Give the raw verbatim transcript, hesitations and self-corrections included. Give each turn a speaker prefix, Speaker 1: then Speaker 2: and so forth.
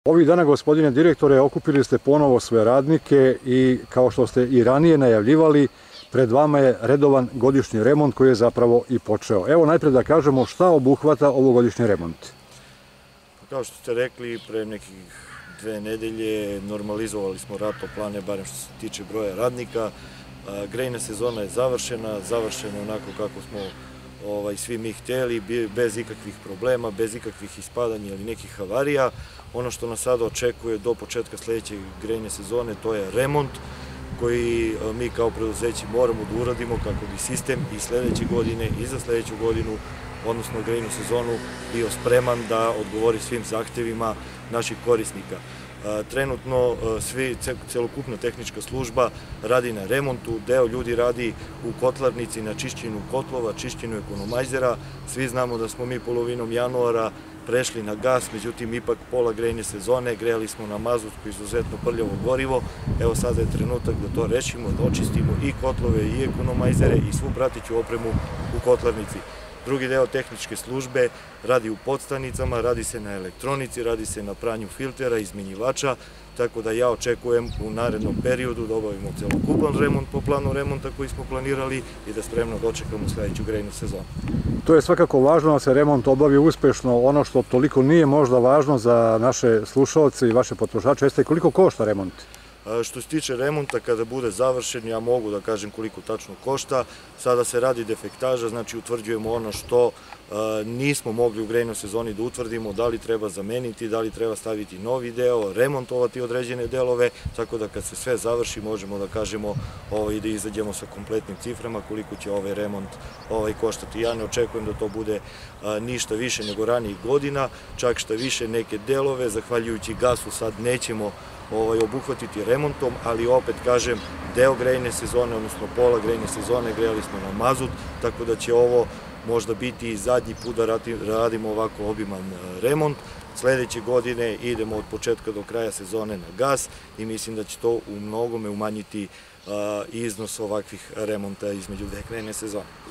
Speaker 1: Ovih dana, gospodine direktore, okupili ste ponovo sve radnike i, kao što ste i ranije najavljivali, pred vama je redovan godišnji remont koji je zapravo i počeo. Evo najpred da kažemo šta obuhvata ovogodišnji remont.
Speaker 2: Kao što ste rekli, pre nekih dve nedelje normalizovali smo ratoplane, barem što se tiče broja radnika. Grejna sezona je završena, završena onako kako smo Ovaj, svi mi hteli, bez ikakvih problema, bez ikakvih ispadanja ili nekih havarija. Ono što nas sada očekuje do početka sledeće grejne sezone, to je remont koji mi kao preduzeći moramo da uradimo kako bi sistem i sledeće godine i za sledeću godinu, odnosno grejnu sezonu, bio spreman da odgovori svim zahtevima naših korisnika. Trenutno svi, celokupna tehnička služba radi na remontu, deo ljudi radi u kotlarnici na čišćenju kotlova, čišćenju ekonomajzera. Svi znamo da smo mi polovinom januara prešli na gas, međutim ipak pola grejne sezone, grejali smo na mazutsko izuzetno prljavo gorivo. Evo sada je trenutak da to rešimo, da očistimo i kotlove i ekonomajzere i svu prateću opremu u kotlarnici. Drugi deo tehničke službe radi u podstanicama, radi se na elektronici, radi se na pranju filtera, izmenjivača, tako da ja očekujem u narednom periodu da obavimo celokupan remont po planu remonta koji smo planirali i da spremno dočekamo sledeću grejnu sezonu.
Speaker 1: To je svakako važno da se remont obavi uspešno. Ono što toliko nije možda važno za naše slušalce i vaše potrošače jeste koliko košta remont.
Speaker 2: Što se tiče remonta, kada bude završen, ja mogu da kažem koliko tačno košta. Sada se radi defektaža, znači utvrđujemo ono što nismo mogli u grejnoj sezoni da utvrdimo, da li treba zameniti, da li treba staviti novi deo, remontovati određene delove, tako da kad se sve završi možemo da kažemo i da izađemo sa kompletnim ciframa koliko će ovaj remont koštati. Ja ne očekujem da to bude ništa više nego ranijih godina, čak šta više neke delove, zahvaljujući gasu sad nećemo obuhvatiti remontom, ali opet kažem, deo grejne sezone, odnosno pola grejne sezone grejali smo na mazut, tako da će ovo možda biti i zadnji put da radimo ovako obiman remont. Sledeće godine idemo od početka do kraja sezone na gas i mislim da će to u mnogome umanjiti iznos ovakvih remonta između dve grejne sezone.